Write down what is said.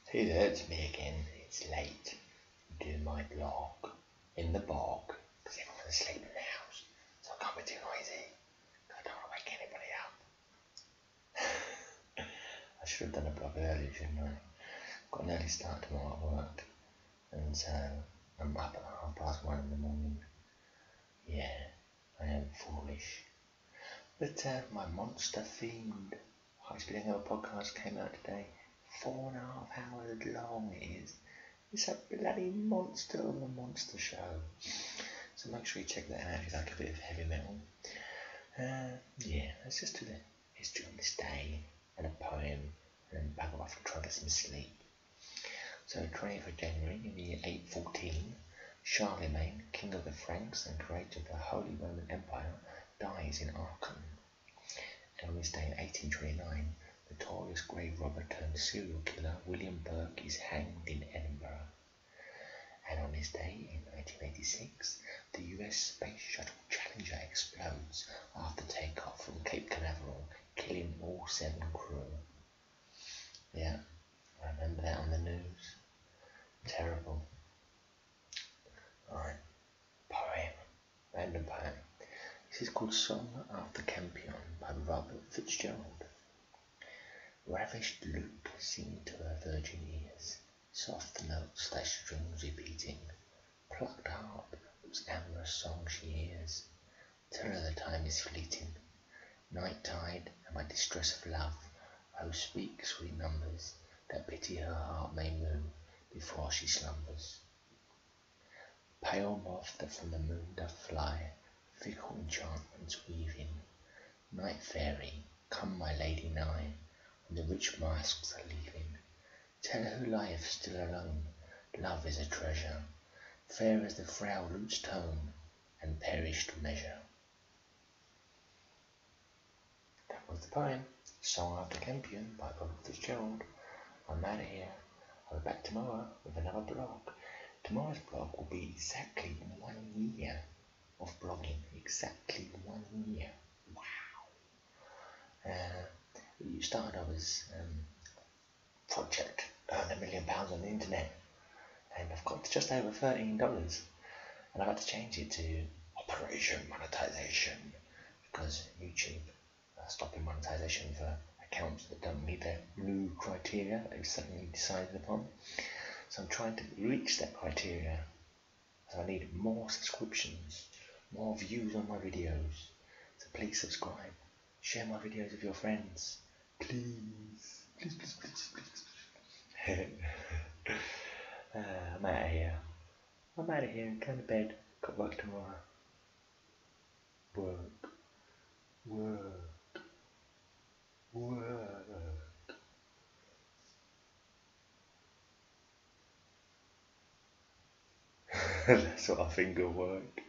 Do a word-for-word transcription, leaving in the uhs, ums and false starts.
Hey there, it's me again. It's late. Doing my blog in the bog because everyone's asleep in the house, so I can't be too noisy. I don't want to wake anybody up. I should have done a blog earlier, shouldn't I? Got an early start tomorrow at work, and so I'm up at half past one in the morning. Yeah, I am foolish. But uh, my monster themed High Speed Hangover podcast came out today. Four and a half hours long it is. It's a bloody monster of a monster show. So make sure you check that out if you like a bit of heavy metal. Uh, yeah, let's just do the history on this day and a poem and then bugger off and try to get some sleep. So twentieth of January in the year eight fourteen, Charlemagne, king of the Franks and creator of the Holy Roman Empire, dies in Aachen. And on this day in eighteen twenty-nine, notorious grave robber turned serial killer William Burke is hanged in Edinburgh. And on this day in nineteen eighty-six, the U S Space Shuttle Challenger explodes after takeoff from Cape Canaveral, killing all seven crew. Yeah, I remember that on the news. Terrible. Alright, poem. Random poem. This is called Song After Campion by Robert Fitzgerald. Ravished lute sing to her virgin ears, soft notes thy strings repeating, plucked harp whose amorous song she hears. Tell her the time is fleeting, night tide and my distress of love. Oh, speak, sweet numbers, that pity her heart may move before she slumbers. Pale moth that from the moon doth fly, fickle enchantments weaving. Night fairy, come my lady nigh, when the rich masks are leaving. Tell her who lieth still alone, love is a treasure, fair as the frail lute's tone, and perished measure. That was the poem, Song After Campion by Robert Fitzgerald. I'm out of here. I'll be back tomorrow with another blog. Tomorrow's blog will be exactly one year of blogging. Exactly one year. Wow. Uh, you started off as um, project earn a million pounds on the internet, and I've got to just over thirteen dollars, and I've had to change it to Operation Monetization because YouTube are stopping monetization for accounts that don't meet their new criteria that they've suddenly decided upon. So I'm trying to reach that criteria. So I need more subscriptions, more views on my videos. So please subscribe, share my videos with your friends, please, please, please, please, please. uh, I'm out of here. I'm out of here. Going to bed. Got work tomorrow. Work, work, work. That's what I think of work.